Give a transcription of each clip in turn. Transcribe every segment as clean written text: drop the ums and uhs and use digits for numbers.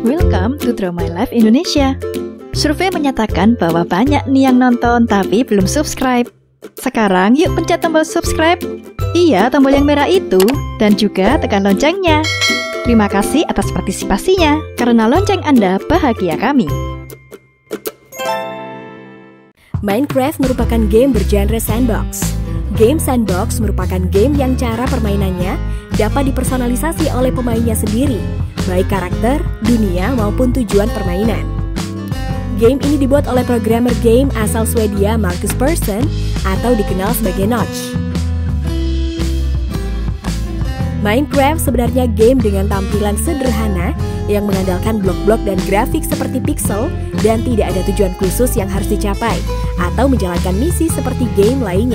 Welcome to Draw My Life Indonesia. Survei menyatakan bahwa banyak nih yang nonton tapi belum subscribe. Sekarang yuk pencet tombol subscribe. Iya, tombol yang merah itu. Dan juga tekan loncengnya. Terima kasih atas partisipasinya. Karena lonceng Anda bahagia kami. Minecraft merupakan game bergenre sandbox. Game sandbox merupakan game yang cara permainannya dapat dipersonalisasi oleh pemainnya sendiri, baik karakter, dunia, maupun tujuan permainan. Game ini dibuat oleh programmer game asal Swedia Marcus Persson atau dikenal sebagai Notch. Minecraft sebenarnya game dengan tampilan sederhana yang mengandalkan blok-blok dan grafik seperti pixel dan tidak ada tujuan khusus yang harus dicapai atau menjalankan misi seperti game lainnya.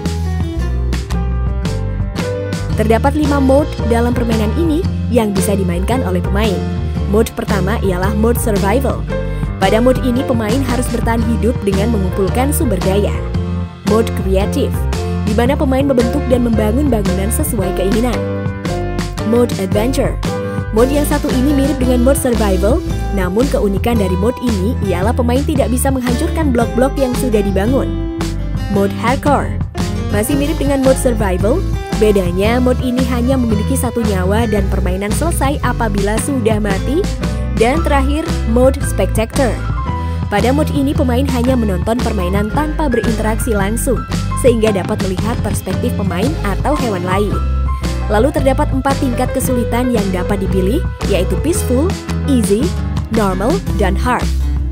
Terdapat 5 mode dalam permainan ini yang bisa dimainkan oleh pemain. Mode pertama ialah mode survival. Pada mode ini pemain harus bertahan hidup dengan mengumpulkan sumber daya. Mode kreatif, di mana pemain membentuk dan membangun bangunan sesuai keinginan. Mode adventure. Mode yang satu ini mirip dengan mode survival, namun keunikan dari mode ini ialah pemain tidak bisa menghancurkan blok-blok yang sudah dibangun. Mode hardcore. Masih mirip dengan mode survival, bedanya mode ini hanya memiliki satu nyawa dan permainan selesai apabila sudah mati. Dan terakhir, mode spectator. Pada mode ini pemain hanya menonton permainan tanpa berinteraksi langsung, sehingga dapat melihat perspektif pemain atau hewan lain. Lalu terdapat 4 tingkat kesulitan yang dapat dipilih, yaitu peaceful, easy, normal, dan hard.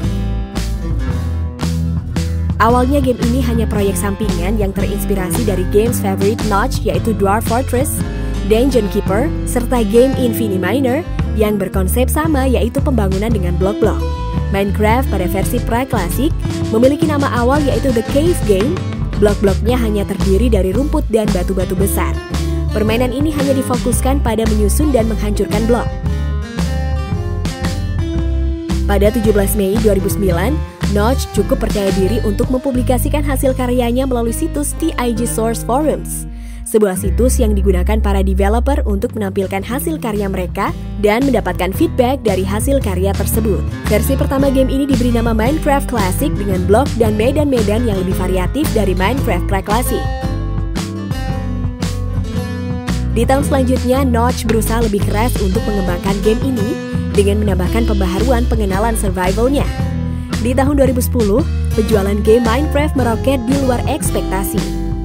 Awalnya game ini hanya proyek sampingan yang terinspirasi dari games favorite Notch yaitu Dwarf Fortress, Dungeon Keeper, serta game Infiniminer yang berkonsep sama yaitu pembangunan dengan blok-blok. Minecraft pada versi pra-klasik memiliki nama awal yaitu The Cave Game. Blok-bloknya hanya terdiri dari rumput dan batu-batu besar. Permainan ini hanya difokuskan pada menyusun dan menghancurkan blok. Pada 17 Mei 2009, Notch cukup percaya diri untuk mempublikasikan hasil karyanya melalui situs TIG Source Forums, sebuah situs yang digunakan para developer untuk menampilkan hasil karya mereka dan mendapatkan feedback dari hasil karya tersebut. Versi pertama game ini diberi nama Minecraft Classic dengan blok dan medan-medan yang lebih variatif dari Minecraft pra-klasik. Di tahun selanjutnya, Notch berusaha lebih keras untuk mengembangkan game ini dengan menambahkan pembaharuan pengenalan survival-nya. Di tahun 2010, penjualan game Minecraft meroket di luar ekspektasi.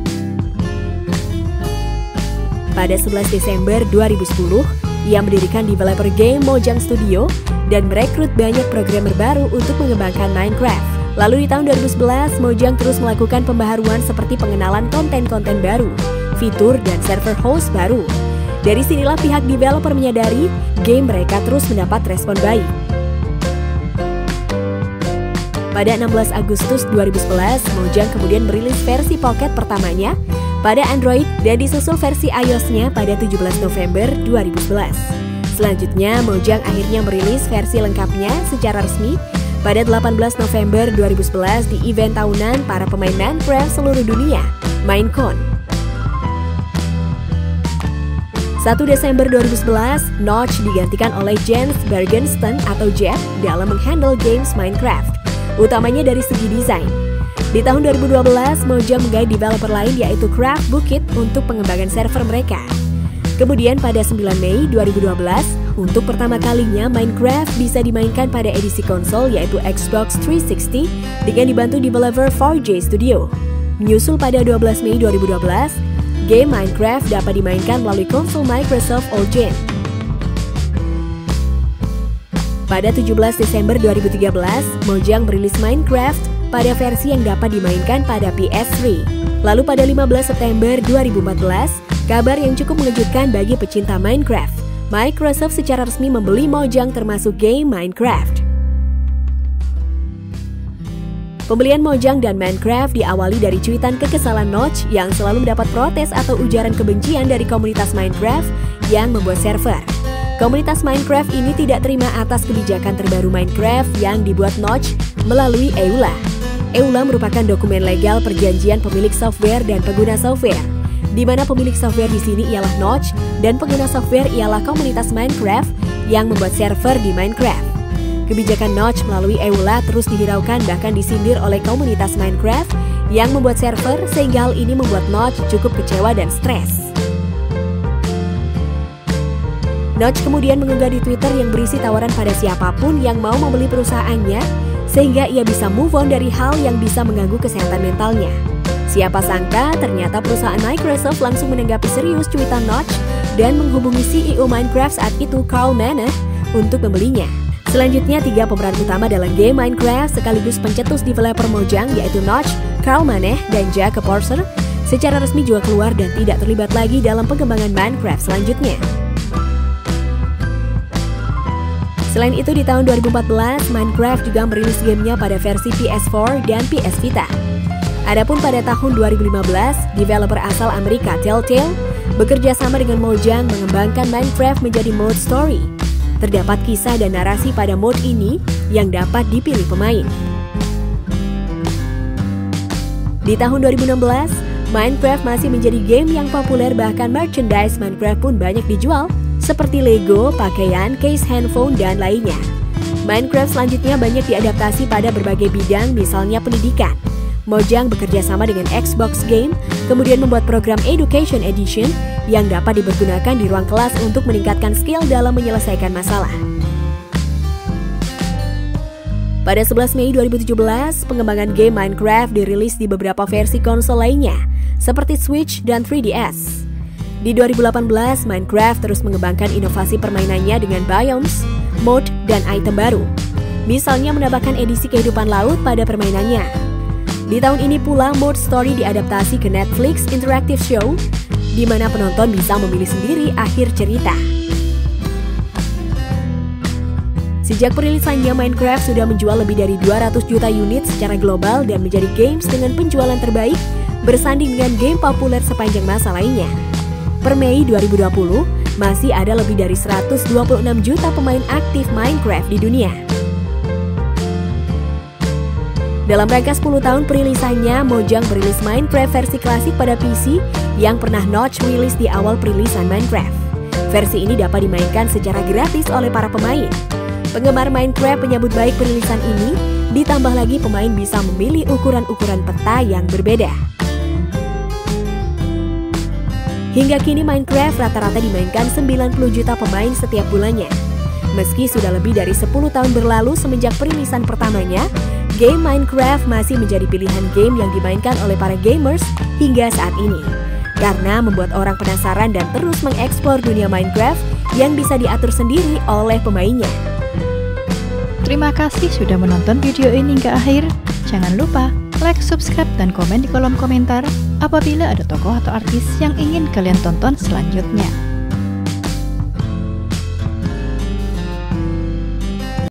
Pada 11 Desember 2010, ia mendirikan developer game Mojang Studio dan merekrut banyak programmer baru untuk mengembangkan Minecraft. Lalu di tahun 2011, Mojang terus melakukan pembaharuan seperti pengenalan konten-konten baru, fitur, dan server host baru. Dari sinilah pihak developer menyadari game mereka terus mendapat respon baik. Pada 16 Agustus 2011, Mojang kemudian merilis versi Pocket pertamanya pada Android dan disusul versi iOS-nya pada 17 November 2011. Selanjutnya, Mojang akhirnya merilis versi lengkapnya secara resmi pada 18 November 2011 di event tahunan para pemain Minecraft seluruh dunia, Minecon. 1 Desember 2011, Notch digantikan oleh Jens Bergensten atau Jeff dalam menghandle games Minecraft, utamanya dari segi desain. Di tahun 2012, Mojang menggait developer lain yaitu Craft Bukit untuk pengembangan server mereka. Kemudian pada 9 Mei 2012, untuk pertama kalinya Minecraft bisa dimainkan pada edisi konsol yaitu Xbox 360 dengan dibantu developer 4J Studio. Menyusul pada 12 Mei 2012, game Minecraft dapat dimainkan melalui konsol Microsoft Origin. Pada 17 Desember 2013, Mojang merilis Minecraft pada versi yang dapat dimainkan pada PS3. Lalu pada 15 September 2014, kabar yang cukup mengejutkan bagi pecinta Minecraft. Microsoft secara resmi membeli Mojang termasuk game Minecraft. Pembelian Mojang dan Minecraft diawali dari cuitan kekesalan Notch yang selalu mendapat protes atau ujaran kebencian dari komunitas Minecraft yang membuat server. Komunitas Minecraft ini tidak terima atas kebijakan terbaru Minecraft yang dibuat Notch melalui EULA. EULA merupakan dokumen legal perjanjian pemilik software dan pengguna software, di mana pemilik software di sini ialah Notch dan pengguna software ialah komunitas Minecraft yang membuat server di Minecraft. Kebijakan Notch melalui EULA terus dihiraukan bahkan disindir oleh komunitas Minecraft yang membuat server, sehingga hal ini membuat Notch cukup kecewa dan stres. Notch kemudian mengunggah di Twitter yang berisi tawaran pada siapapun yang mau membeli perusahaannya, sehingga ia bisa move on dari hal yang bisa mengganggu kesehatan mentalnya. Siapa sangka ternyata perusahaan Microsoft langsung menanggapi serius cuitan Notch dan menghubungi CEO Minecraft saat itu, Carl Maneh, untuk membelinya. Selanjutnya, 3 pemeran utama dalam game Minecraft sekaligus pencetus developer Mojang yaitu Notch, Carl Maneh, dan Jack Porser secara resmi juga keluar dan tidak terlibat lagi dalam pengembangan Minecraft selanjutnya. Selain itu, di tahun 2014, Minecraft juga merilis gamenya pada versi PS4 dan PS Vita. Adapun pada tahun 2015, developer asal Amerika Telltale bekerja sama dengan Mojang mengembangkan Minecraft menjadi mode story. Terdapat kisah dan narasi pada mode ini yang dapat dipilih pemain. Di tahun 2016, Minecraft masih menjadi game yang populer, bahkan merchandise Minecraft pun banyak dijual, seperti Lego, pakaian, case handphone, dan lainnya. Minecraft selanjutnya banyak diadaptasi pada berbagai bidang, misalnya pendidikan. Mojang bekerja sama dengan Xbox Game, kemudian membuat program Education Edition yang dapat dipergunakan di ruang kelas untuk meningkatkan skill dalam menyelesaikan masalah. Pada 11 Mei 2017, pengembangan game Minecraft dirilis di beberapa versi konsol lainnya, seperti Switch dan 3DS. Di 2018, Minecraft terus mengembangkan inovasi permainannya dengan biomes, mode, dan item baru. Misalnya menambahkan edisi kehidupan laut pada permainannya. Di tahun ini pula, mode story diadaptasi ke Netflix Interactive Show, di mana penonton bisa memilih sendiri akhir cerita. Sejak perilisannya, Minecraft sudah menjual lebih dari 200 juta unit secara global dan menjadi games dengan penjualan terbaik, bersanding dengan game populer sepanjang masa lainnya. Per Mei 2020, masih ada lebih dari 126 juta pemain aktif Minecraft di dunia. Dalam rangka 10 tahun perilisannya, Mojang merilis Minecraft versi klasik pada PC yang pernah Notch rilis di awal perilisan Minecraft. Versi ini dapat dimainkan secara gratis oleh para pemain. Penggemar Minecraft menyambut baik perilisan ini, ditambah lagi pemain bisa memilih ukuran-ukuran peta yang berbeda. Hingga kini Minecraft rata-rata dimainkan 90 juta pemain setiap bulannya. Meski sudah lebih dari 10 tahun berlalu semenjak perilisan pertamanya, game Minecraft masih menjadi pilihan game yang dimainkan oleh para gamers hingga saat ini. Karena membuat orang penasaran dan terus mengeksplor dunia Minecraft yang bisa diatur sendiri oleh pemainnya. Terima kasih sudah menonton video ini hingga akhir. Jangan lupa like, subscribe, dan komen di kolom komentar apabila ada tokoh atau artis yang ingin kalian tonton selanjutnya.